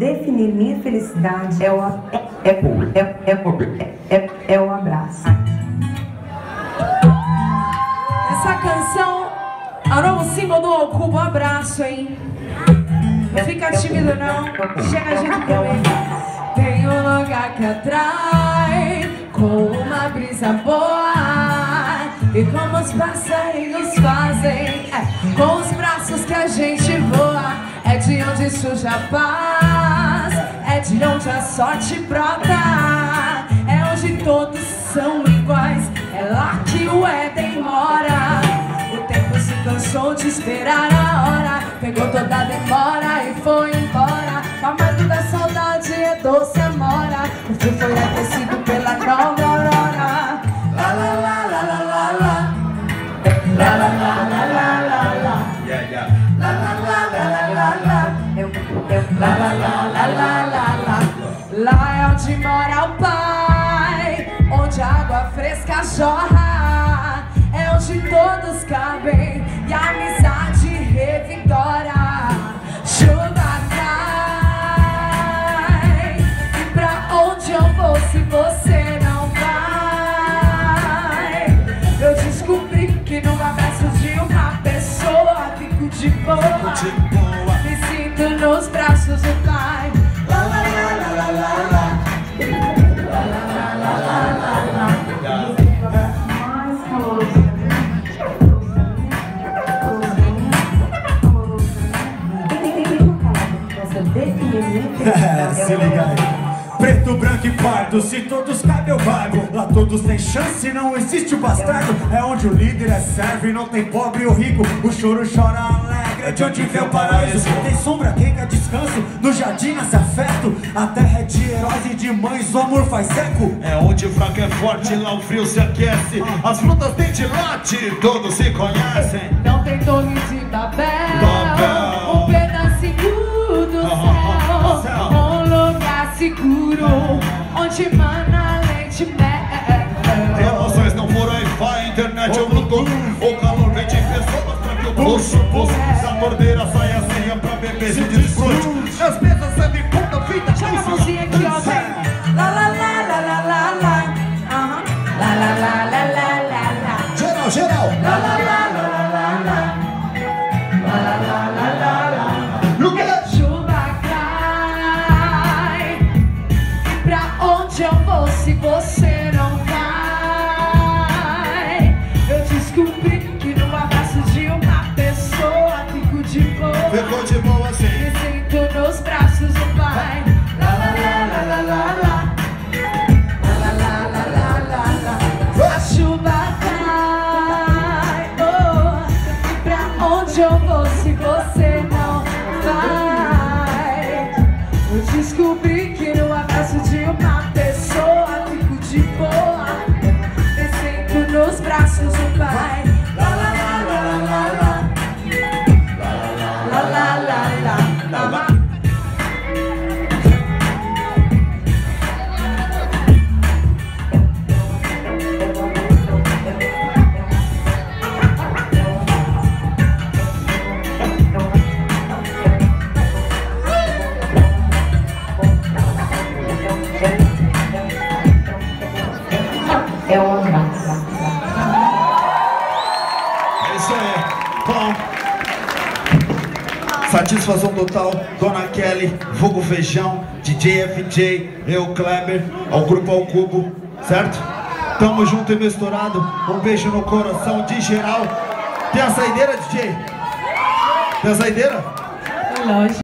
definir minha felicidade é o abraço. Essa canção é o novo símbolo do Ao Cubo, abraço, hein? Não fica tímido não, chega junto comigo. Tem um lugar que atrai, com uma brisa boa, e como os passarinhos fazem, com os braços que a gente voa. É de onde surge a paz, é de onde a sorte brota, é onde todos são iguais, é lá que o Éden mora. O tempo se cansou de esperar a hora, pegou toda a demora e foi embora. O amargo da saudade é doce amora, o frio foi aquecido pela nova aurora. La la la la la la la, la la la la la la la, la la la la la la la, la la la la la la la. Lá é onde mora o Pai, onde a água fresca jorra, é onde todos cabem e a amizade revigora. Chuva cai, e pra onde eu vou se você não vai? Eu descobri que no abraço de uma pessoa fico de boa, me sinto nos braços do Pai. La la la la la la la, la la la la la la. Se liga aí. Preto, branco e pardo, se todos cabem eu vago. Lá todos têm chance, não existe o bastardo. É onde o líder é servo e não tem pobre ou rico. O choro chora alegre, é de onde vem o paraíso. Tem sombra, quem quer descanso, no jardim nasce afeto. A terra é de heróis e de mães, o amor faz eco. É onde o fraco é forte, lá o frio se aquece. As frutas têm de late, todos se conhecem. Não tem torre de Babel, um pedacinho do céu, um lugar seguro, onde mana leite mel. Emoções não por Wi-Fi, internet ou Bluetooth. O calor vem de pessoas pra que o pulso. Da torneira sai a senha pra beber de desfrute. As mesas servem ponta fita. Joga a mãozinha aqui, ó, vem. La la la la la la la, la la la la la la la. Geral, geral. La la la la la la la, la la la la la la. Chuva cai, e pra onde eu vou se você não vai? Eu descobri que no abraço de uma pessoa fico de boa, Ficou de boa assim. me sinto nos braços do Pai. La la la la la la la, la la la la la la la. A chuva cai, oh, e pra onde eu vou se você não vai? Eu descobri que no abraço de uma pessoa fico de boa, me sinto nos braços do Pai. La la la la la la la, la la la la la la. É o abraço. É isso aí. Bom. Satisfação total, Dona Kelly, vulgo Feijão, DJ FJ, eu, Kleber, ao grupo Ao Cubo, certo? Tamo junto e misturado. Um beijo no coração de geral. Tem a saideira, DJ? Tem a saideira? Lógico.